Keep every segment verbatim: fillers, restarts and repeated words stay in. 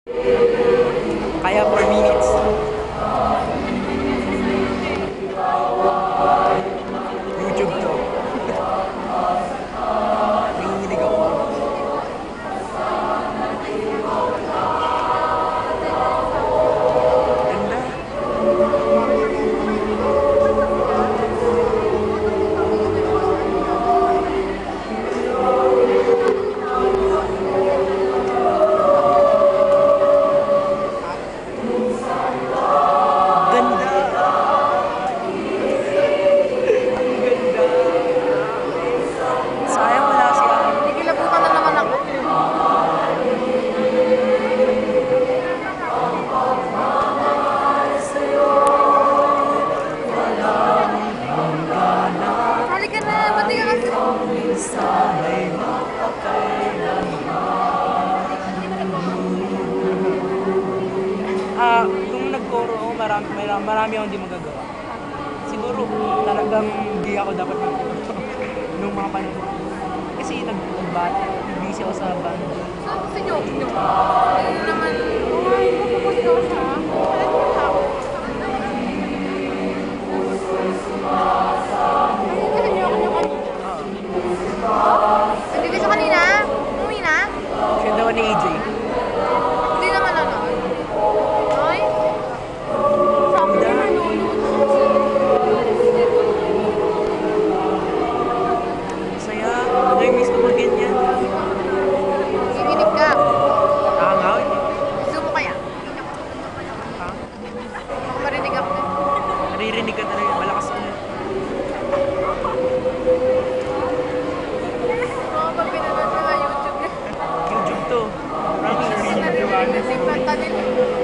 Kaya four minutes. YouTube to. Nanginginig ako. Ganda. Ah, kung nag-coro ako, marami, marami, marami akong hindi magagawa. Siguro, talagang hindi ako dapat mag-coro nung mga panahon. Kasi nag-bata, busy ako sa band. Saan gusto nyo? Ayun naman. Ay, mapapos daw siya. Alam mo na ako. Ay, hindi ako nyo kanina. Hindi ka siya kanina? Umuwi na? Siya daw ni A J. Hindi naman ano. Ay? Sabi niya nanonood. Saya, nag-miss ko mag ganyan. Iinip ka. Nakangawin. Gusto mo kaya? Ha? Baka marinig ako. Naririnig ka talaga, malakas ka na. Oo, pag pinanood mo sa YouTube niya. YouTube to. Promise. Naririnig na si Panta nila.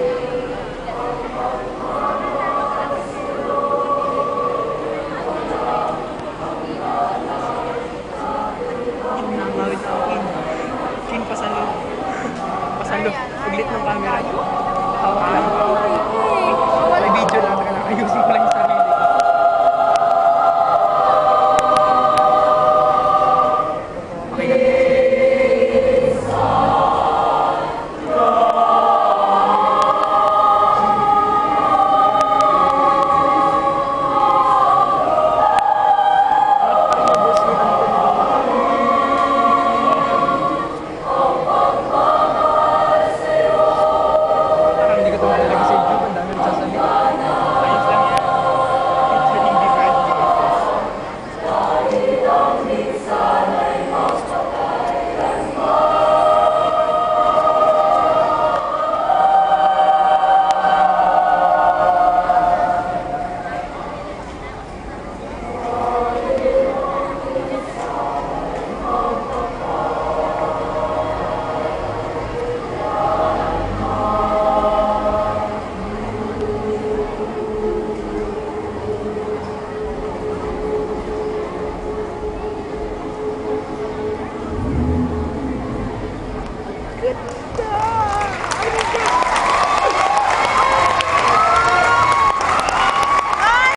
Nakangawin na ako. Chin, pasalo. Pasalo. Paglit ng camera. Hawak lang. May video lang. Ayusin ko lang.